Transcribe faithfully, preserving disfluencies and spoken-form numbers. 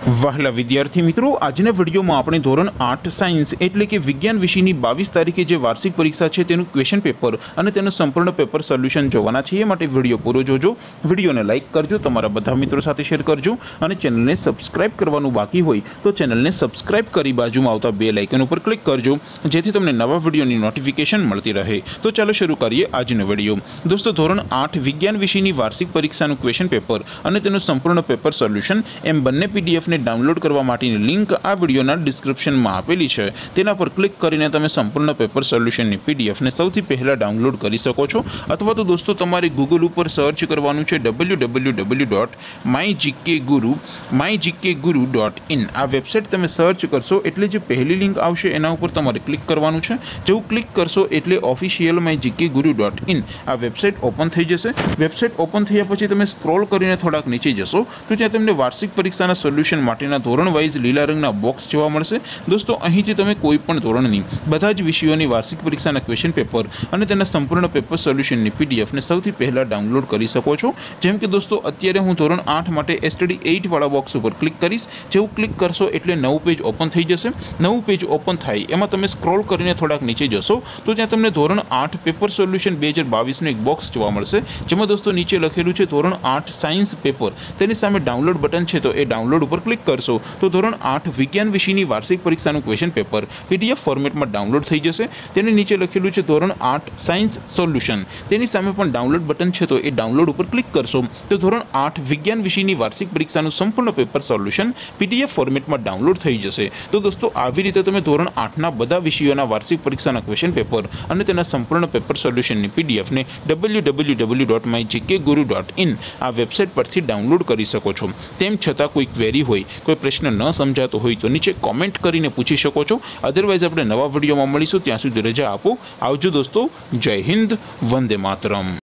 વહાલા વિદ્યાર્થી મિત્રો, આજના વિડીયોમાં આપણે ધોરણ આઠ સાયન્સ એટલે કે વિજ્ઞાન વિષયની બાવીસ તારીખે જે વાર્ષિક પરીક્ષા છે તેનું ક્વેશ્ચન પેપર અને તેનું સંપૂર્ણ પેપર સોલ્યુશન જોવાના છીએ। માટે વિડીયો પૂરો જોજો, વિડીયોને લાઇક કરજો, તમારા બધા મિત્રો સાથે શેર કરજો અને ચેનલને સબસ્ક્રાઇબ કરવાનું બાકી હોય તો ચેનલને સબસ્ક્રાઇબ કરી બાજુમાં આવતા બેલ આઇકન ઉપર ક્લિક કરજો, જેથી તમને નવા વિડીયોની નોટિફિકેશન મળતી રહે। તો ચાલો શરૂ કરીએ આજનો વિડીયો। દોસ્તો, ધોરણ આઠ વિજ્ઞાન વિષયની વાર્ષિક પરીક્ષાનું ક્વેશ્ચન પેપર અને તેનું સંપૂર્ણ પેપર સોલ્યુશન એમ બંને પીડીએફ ને डाउनलॉड करवा माटेनी लिंक आ विडियोना डिस्क्रिप्शन में आपेली है। तेना पर क्लिक करीने तमे संपूर्ण पेपर सोल्यूशन पीडीएफ ने सौथी पहला डाउनलॉड करी सको छो। अथवा तो दोस्तों तमारे गूगल पर सर्च करवानुं छे W W W dot my GK guru my GK guru dot in. आ वेबसाइट तमे सर्च करशो एटले जे पहली लिंक आवशे एना उपर तमारे क्लिक करवानुं छे। जेवुं क्लिक करशो एटले official my GK guru dot in आ वेबसाइट ओपन थई जशे। वेबसाइट ओपन थया पछी तमे स्क्रॉल करीने थोड़ाक नीचे जशो तो त्यां तमने वार्षिक परीक्षाना सोल्यूशन माटेना धोरण वाइज लीला रंगना बॉक्स जोवा मळशे। दोस्तों, અહીંથી તમે કોઈ પણ ધોરણની બધા જ વિષયોની વાર્ષિક પરીક્ષાના ક્વેશ્ચન પેપર અને તેના સંપૂર્ણ પેપર સોલ્યુશનની પીડીએફ ને સૌથી પહેલા ડાઉનલોડ કરી શકો છો। જેમ કે દોસ્તો, અત્યારે હું ધોરણ આઠ માટે એસટીડી આઠ વાળા બોક્સ ઉપર ક્લિક કરીશ। જેવું ક્લિક કરશો એટલે નવું પેજ ઓપન થઈ જશે। નવું પેજ ઓપન થાય એમાં તમે સ્ક્રોલ કરીને થોડાક નીચે જશો તો ત્યાં તમને ધોરણ આઠ પેપર સોલ્યુશન બે હજાર બાવીસ નું એક બોક્સ જોવા મળશે, જેમાં દોસ્તો નીચે લખેલું છે ધોરણ આઠ સાયન્સ પેપર। તેની સામે ડાઉનલોડ બટન છે, તો એ ડાઉનલોડ ઉપર ક્લિક કરશો तो धोरण आठ विज्ञान विषयनी वार्षिक परीक्षाનું क्वेश्चन पेपर पीडीएफ फॉर्मेट में डाउनलॉड થઈ જશે। તેની નીચે લખેલું છે ધોરણ આઠ સાયન્સ સોલ્યુશન, તેની સામે પણ ડાઉનલોડ બટન છે, તો એ ડાઉનલોડ ઉપર ક્લિક કરશો તો ધોરણ આઠ વિજ્ઞાન વિષયની વાર્ષિક પરીક્ષાનું સંપૂર્ણ પેપર સોલ્યુશન પીડીએફ ફોર્મેટમાં ડાઉનલોડ થઈ જશે। તો દોસ્તો, આવી રીતે તમે ધોરણ આઠ ના બધા વિષયોના વાર્ષિક પરીક્ષાના ક્વેશ્ચન પેપર અને તેના સંપૂર્ણ પેપર સોલ્યુશનની પીડીએફ ને W W W dot my GK guru dot in આ વેબસાઇટ પરથી ડાઉનલોડ કરી શકો છો। તેમ છતાં કોઈ ક્વેરી હોય, કોઈ प्रश्न न समझातो हो तो नीचे कॉमेंट करीने पूछी शको छो। अदरवाइज अपने नवा विडियो में मळीशुं, त्यां सुधी रजा आपो। आवजो दोस्तों। जय हिंद, वंदे मातरम।